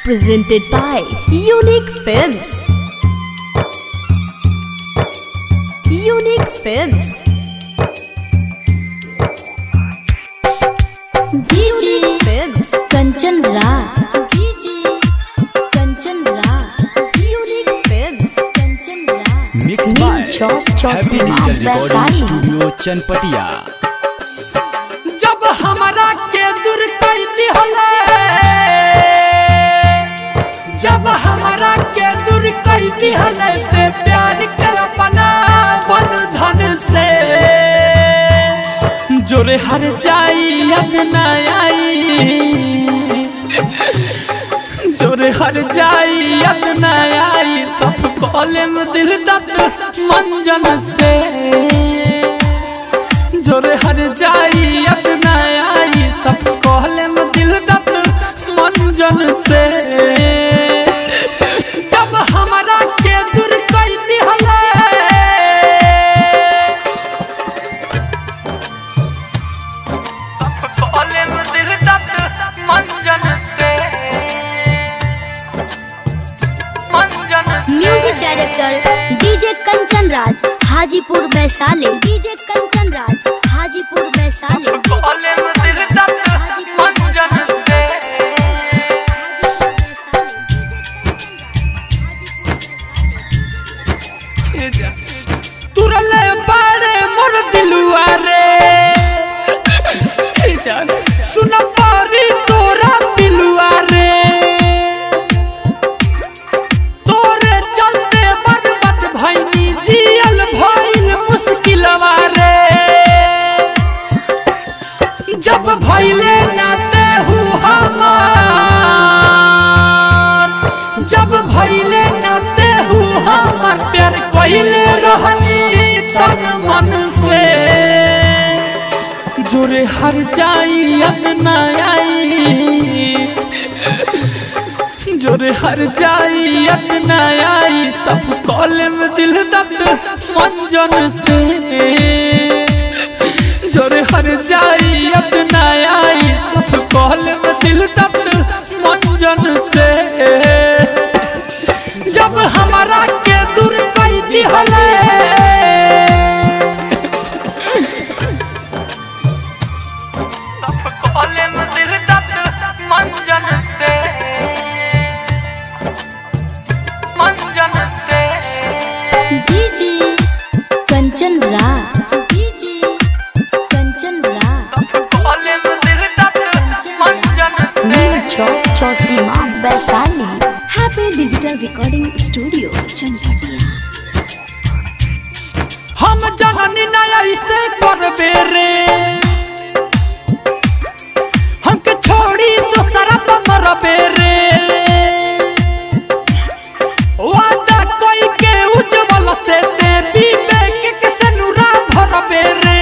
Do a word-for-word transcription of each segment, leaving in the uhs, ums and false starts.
Presented by Unique Films. Unique Films. D J Films. Kanchan Raj. D J Kanchan Raj. Unique Films. Kanchan Raj. Mixed by Happy Digital Recording Studio Chanpatia. जब हमारा के दूर कर दिहले, जब हमारा के दूर कर दिहले ते प्यार के अपना बंधन से जोरे हर जाई अब न आई, जोरे हर जाई अब न आई सब कॉले में दिल दर्द मंजन से जोरे हर जाई अब न आई सब कॉले में दिल दर्द मंजन से जब हमारा के दूर कर दिहले, सब कॉले में दिल दर्द मंजन से मंजन से। Music director DJ Kanchan Raj Hajipur Vaishali. DJ Kanchan Raj Hajipur Vaishali. कॉले में दिल दर्द मंजन से तुरले बाड़े मोर दिलुआ रे, सुन पारी तोरा दिलुआ रे, तोरे चलते बर्बाद भइनी जियल भइल मुश्किलवा रे, जब भइले नाते हूँ हमार, जब भइले नाते हूँ हमार प्यार कोइले रहनी तन मन से जोरे हर जाई अब न आई, जोरे हर जाई अब न आई सब कॉले में दिल दर्द मंजन से जोरे हर जाई अब न आई सब कॉले में दिल दर्द मंजन से जब हमारा के दूर कर दिहले, सब कॉले में दिल दर्द मंजन से मंजन से। डीजे कंचन राज। डीजे कंचन राज। सब कॉले में दिल दर्द मंजन से। चौसीमा Vaishali. Happy Digital Recording Studio Chanpatia. हम जननी नया इसे करबे रे, हमके छोड़ी दूसरा पर मरबे रे, वादा कोई के उज्जवल से ते विवेक के से नूरा भरबे रे,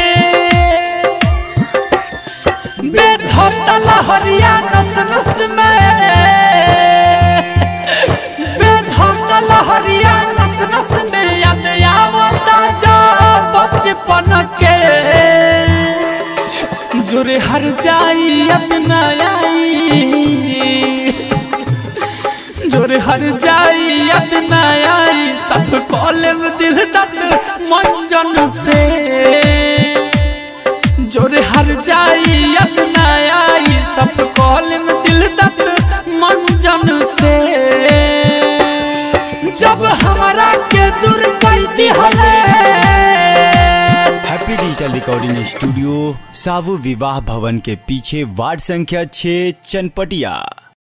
बेधता लहरिया नस नस में, बेधता लहरिया नस नस में याद आवता जा बचपन के जोरे हर जाई अब न आई, जोरे हर जाई अब न आई सब कॉले में दिल दर्द मंजन से जोरे हर जाई अब न आई सब कॉले में दिल दर्द मंजन से जब हमारा के दूर कर दिहले। हैप्पी डिजिटल रिकॉर्डिंग स्टूडियो सावु विवाह भवन के पीछे वार्ड संख्या छह चनपटिया।